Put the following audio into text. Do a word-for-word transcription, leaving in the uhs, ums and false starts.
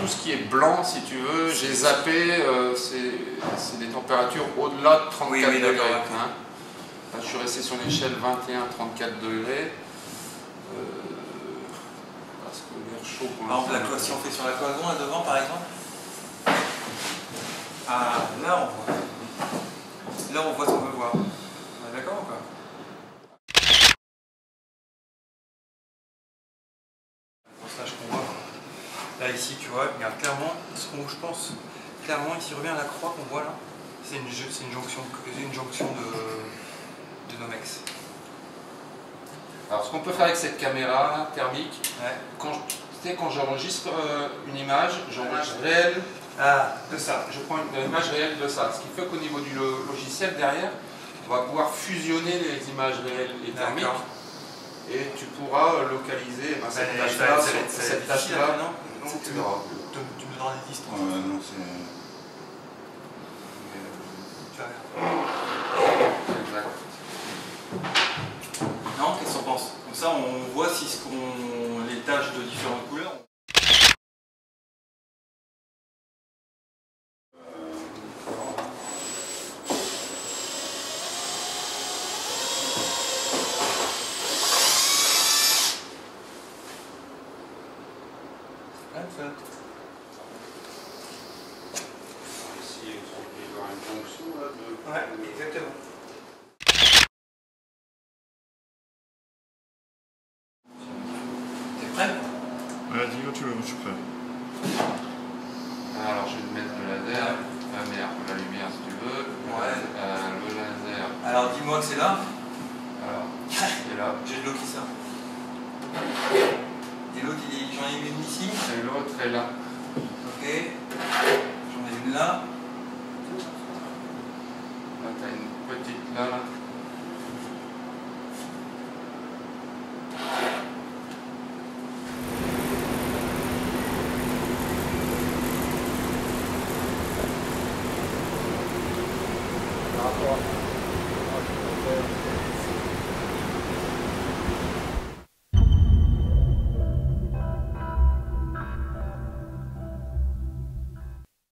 tout ce qui est blanc, si tu veux, j'ai zappé, euh, c'est des températures au-delà de trente-quatre oui, oui, degrés. Okay. Hein. Là, je suis resté sur l'échelle vingt et un à trente-quatre degrés. Euh, parce que l'air chaud pour Par exemple, la cloison, si on fait sur la cloison là devant par exemple. Ah, là on voit. Là on voit ce qu'on veut voir. D'accord ou pas? Le passage qu'on voit. Là ici tu vois, regarde clairement, ce qu'on je pense, clairement ici revient à la croix qu'on voit là. C'est une, une jonction, une jonction de, de Nomex. Alors ce qu'on peut faire avec cette caméra thermique, ouais. quand je, quand j'enregistre euh, une image, j'enregistre réel ah. de ça. Je prends une, une image réelle de ça. Ce qui fait qu'au niveau du logiciel derrière, on va pouvoir fusionner les images réelles et thermiques. Et tu pourras localiser ben, cette tâche-là, cette tâche-là. Non, non tu, me, tu me donneras des distances. Euh, non, c'est... Exact. Non, qu'est-ce qu'on pense? Comme ça, on voit si ce qu'on les tâches de différentes couleurs. Ça. Ici, il va y avoir une jonction là de... Ouais, exactement. T'es prêt? Ouais, dis quand tu veux, je suis prêt. Alors, je vais te mettre le laser, la mer, la lumière si tu veux. Ouais. Euh, le laser. Alors, dis-moi que c'est là. Alors, c'est là. J'ai le qui ça. Et l'autre, j'en ai une ici. Et l'autre est là. Ok. J'en ai une là. Là, tu as une petite là. là.